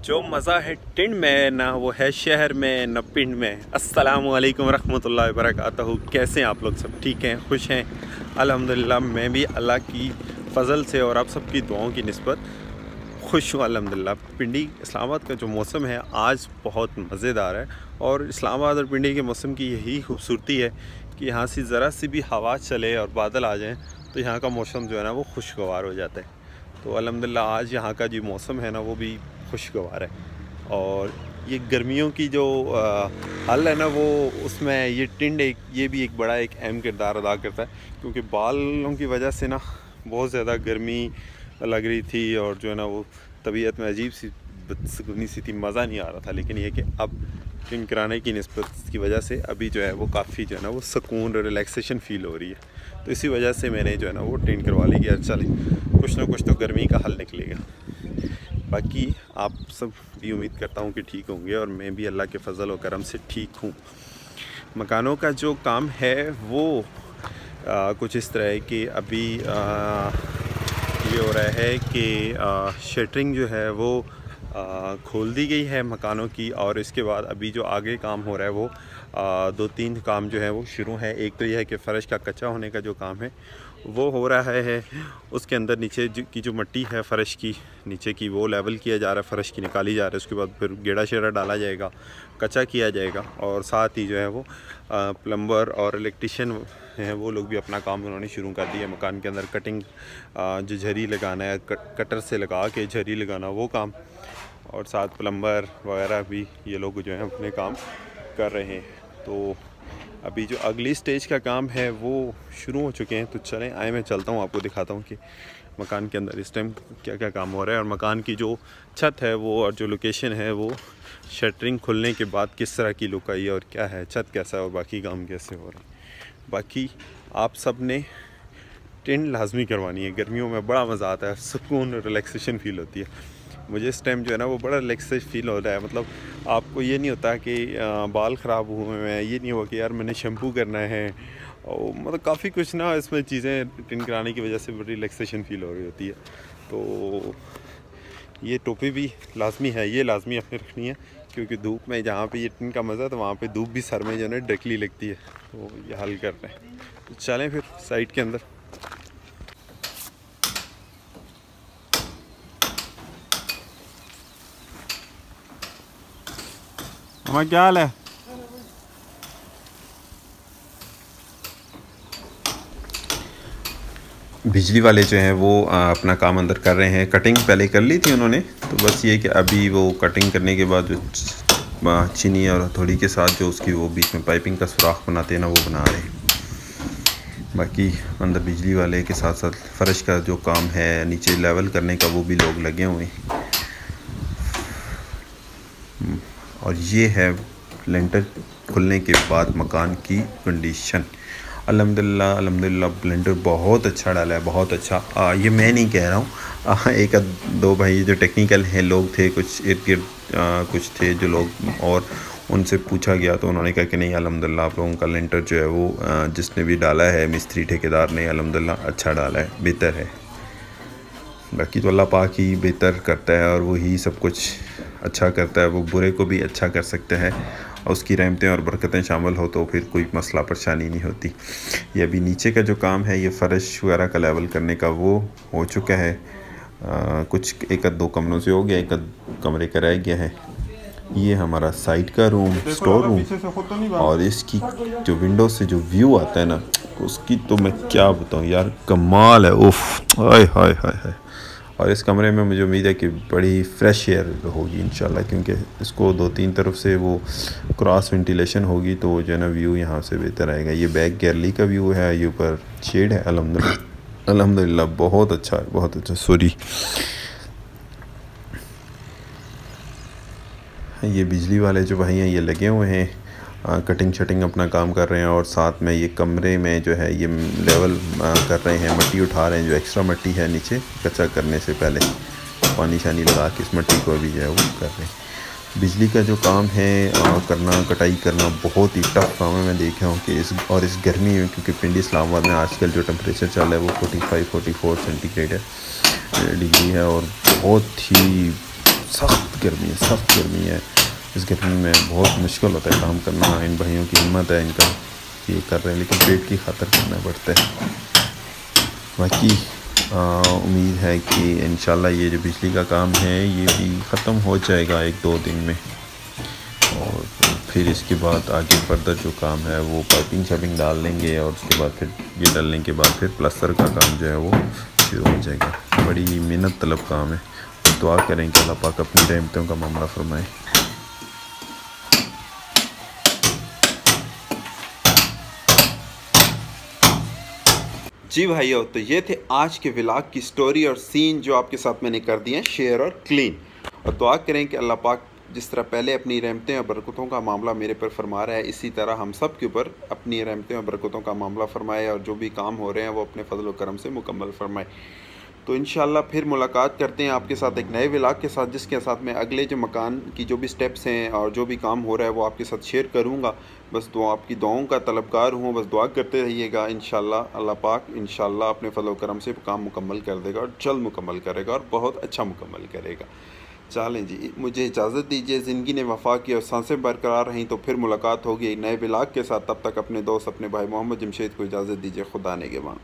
जो मज़ा है टिंड में ना वो है शहर में न पिंड में। अस्सलामु अलैकुम रहमतुल्लाहि वबरकातुहू। कैसे हैं आप लोग? सब ठीक हैं, खुश हैं? अल्हम्दुलिल्लाह मैं भी अल्लाह की फ़ज़ल से और आप सबकी दुआओं की निस्बत खुश हूँ अल्हम्दुलिल्लाह। पिंडी इस्लामाबाद का जो मौसम है आज बहुत मज़ेदार है और इस्लामाबाद और पिंडी के मौसम की यही खूबसूरती है कि यहाँ से ज़रा सी भी हवा चले और बादल आ जाएँ तो यहाँ का मौसम जो है ना वो खुशगवार हो जाता है। तो अल्हम्दुलिल्लाह आज यहाँ का जो मौसम है ना वो भी खुशगवार है। और ये गर्मियों की जो हल है ना वो उसमें ये टिंड ये भी एक बड़ा एक अहम किरदार अदा करता है, क्योंकि बालों की वजह से ना बहुत ज़्यादा गर्मी लग रही थी और जो है ना वो तबीयत में अजीब सी बदसुकूनी सी थी, मज़ा नहीं आ रहा था। लेकिन ये कि अब टिंड कराने की निस्बत की वजह से अभी जो है वो काफ़ी जो है ना वो सुकून और रिलैक्सेशन फ़ील हो रही है। तो इसी वजह से मैंने जो है ना वो टिंड करवा ली कि यार चले कुछ ना कुछ तो गर्मी का हल निकलेगा। बाकी आप सब भी उम्मीद करता हूँ कि ठीक होंगे और मैं भी अल्लाह के फ़ज़ल और करम से ठीक हूँ। मकानों का जो काम है वो कुछ इस तरह है कि अभी ये हो रहा है कि शटरिंग जो है वो खोल दी गई है मकानों की, और इसके बाद अभी जो आगे काम हो रहा है वो 2-3 काम जो है वो शुरू है। एक तो यह है कि फ़र्श का कच्चा होने का जो काम है वो हो रहा है, उसके अंदर नीचे की जो मिट्टी है फ़र्श की नीचे की वो लेवल किया जा रहा है, फ़र्श की निकाली जा रहा है। उसके बाद फिर गेड़ा शेड़ा डाला जाएगा, कच्चा किया जाएगा, और साथ ही जो है वो प्लम्बर और इलेक्ट्रीशियन हैं वो लोग भी अपना काम उन्होंने शुरू कर दिया। मकान के अंदर कटिंग जो झरी लगाना है कटर से लगा के झरी लगाना वो काम, और साथ प्लम्बर वगैरह भी ये लोग जो हैं अपने काम कर रहे हैं। तो अभी जो अगली स्टेज का काम है वो शुरू हो चुके हैं। तो चलें आए मैं चलता हूँ, आपको दिखाता हूँ कि मकान के अंदर इस टाइम क्या क्या काम हो रहा है और मकान की जो छत है वो और जो लोकेशन है वो शटरिंग खुलने के बाद किस तरह की लुक आई है और क्या है, छत कैसा है और बाकी काम कैसे हो रहे हैं। बाकी आप सब ने टिंड लाजमी करवानी है, गर्मियों में बड़ा मज़ा आता है, सुकून और रिलैक्सेशन फ़ील होती है। मुझे इस टाइम जो है ना वो बड़ा रिलैक्सेशन फ़ील हो रहा है। मतलब आपको ये नहीं होता कि बाल ख़राब हुए हैं, ये नहीं हुआ कि यार मैंने शैम्पू करना है, और मतलब काफ़ी कुछ ना इसमें चीज़ें टिंड कराने की वजह से बड़ी रिलैक्सेशन फ़ील हो रही होती है। तो ये टोपी भी लाजमी है, ये लाजमी अपने रखनी है, क्योंकि धूप में जहाँ पे ये टिंड का मज़ा तो वहाँ पे धूप भी सर में जो है ना डायरेक्टली लगती है। तो ये हल कर रहे हैं। तो चलें फिर साइड के अंदर। हमारा क्या हाल है? बिजली वाले जो हैं वो अपना काम अंदर कर रहे हैं। कटिंग पहले कर ली थी उन्होंने, तो बस ये कि अभी वो कटिंग करने के बाद जो चीनी और हथौड़ी के साथ जो उसकी वो बीच में पाइपिंग का सुराख बनाते हैं ना वो बना रहे हैं। बाकी अंदर बिजली वाले के साथ साथ फ़र्श का जो काम है नीचे लेवल करने का वो भी लोग लगे हुए हैं। और ये है लेंटर खुलने के बाद मकान की कंडीशन। अल्हम्दुलिल्लाह ब्लेंडर बहुत अच्छा डाला है, बहुत अच्छा। ये मैं नहीं कह रहा हूँ, एक दो भाई जो टेक्निकल हैं लोग थे, कुछ इर्द गिर्द कुछ थे जो लोग, और उनसे पूछा गया तो उन्होंने कहा कि नहीं अल्हम्दुलिल्लाह आप लोगों का लेंटर जो है वो जिसने भी डाला है मिस्त्री ठेकेदार ने अल्हम्दुलिल्लाह अच्छा डाला है, बेहतर है। बाकी तो अल्लाह पाक ही बेहतर करता है और वही सब कुछ अच्छा करता है, वो बुरे को भी अच्छा कर सकता है और उसकी रहमतें और बरकतें शामिल हो तो फिर कोई मसला परेशानी नहीं होती। ये अभी नीचे का जो काम है ये फ़र्श वगैरह का लेवल करने का वो हो चुका है। कुछ एक दो कमरों से हो गया, एक कमरे का रह गया है। ये हमारा साइड का रूम, स्टोर रूम, और इसकी जो विंडो से जो व्यू आता है ना उसकी तो मैं क्या बताऊँ यार, कमाल है। उफ, हाय हाय हाय हाय। और इस कमरे में मुझे उम्मीद है कि बड़ी फ्रेश एयर होगी इंशाल्लाह, क्योंकि इसको 2-3 तरफ से वो क्रॉस वेंटिलेशन होगी तो जो है ना व्यू यहाँ से बेहतर आएगा। ये बैक गैलरी का व्यू है, ये ऊपर शेड है। अल्हम्दुलिल्लाह बहुत अच्छा है, बहुत अच्छा। सॉरी, ये बिजली वाले जो भाई हैं ये लगे हुए हैं, कटिंग शटिंग अपना काम कर रहे हैं, और साथ में ये कमरे में जो है ये लेवल कर रहे हैं, मिट्टी उठा रहे हैं, जो एक्स्ट्रा मिट्टी है नीचे कच्चा करने से पहले पानी शानी लगा के इस मिट्टी को भी जो है वो कर रहे हैं। बिजली का जो काम है करना, कटाई करना बहुत ही टफ काम है। मैं देख रहा हूँ कि इस गर्मी में, क्योंकि पिंडी इस्लामाबाद में आजकल जो टेम्परेचर चल रहा है वो 45-44 सेंटीग्रेड है डिग्री है, और बहुत ही सख्त गर्मी है, सख्त गर्मी है। इस गर्मी में बहुत मुश्किल होता है काम करना। इन भाइयों की हिम्मत है इनका, ये कर रहे हैं, लेकिन पेट की खातिर करना पड़ता है। बाकी उम्मीद है कि इंशाल्लाह ये जो बिजली का काम है ये भी ख़त्म हो जाएगा 1-2 दिन में, और फिर इसके बाद आगे फर्दर जो काम है वो पाइपिंग शाइपिंग डाल लेंगे, और उसके बाद फिर ये डालने के बाद फिर प्लास्टर का काम जो है वो शुरू हो जाएगा। बड़ी मेहनत तलब काम है, तो दुआ करें कि अल्लाह पाक अपनी रहमतों का मामला फरमाए। जी भाइयों, तो ये थे आज के व्लॉग की स्टोरी और सीन जो आपके साथ मैंने कर दिए हैं शेयर और क्लीन। और दुआ करें कि अल्लाह पाक जिस तरह पहले अपनी रहमतें और बरकतों का मामला मेरे पर फरमा रहा है, इसी तरह हम सब के ऊपर अपनी रहमतें और बरकतों का मामला फरमाए, और जो भी काम हो रहे हैं वो अपने फजल व करम से मुकम्मल फरमाए। तो इंशाल्लाह फिर मुलाकात करते हैं आपके साथ एक नए व्लॉग के साथ, जिसके साथ मैं अगले जो मकान की जो भी स्टेप्स हैं और जो भी काम हो रहा है वो आपके साथ शेयर करूँगा। बस दुआ, आपकी दुआओं का तलबगार हूँ, बस दुआ करते रहिएगा। इंशाल्लाह अल्लाह पाक इंशाल्लाह अपने फजल व करम से काम मुकम्मल कर देगा, और जल्द मुकम्मल करेगा, और बहुत अच्छा मुकम्मल करेगा। चलें जी, मुझे इजाज़त दीजिए। ज़िंदगी ने वफ़ा की और सांसें बरकरार रहीं, तो फिर मुलाकात होगी एक नए व्लॉग के साथ। तब तक अपने दोस्त, अपने भाई मोहम्मद जमशेद को इजाज़त दीजिए। खुदा निगहबान।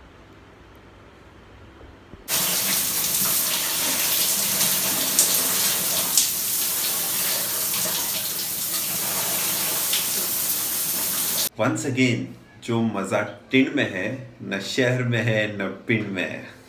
वंस अगेन, जो मज़ा टिन में है न शहर में है न पिंड में है।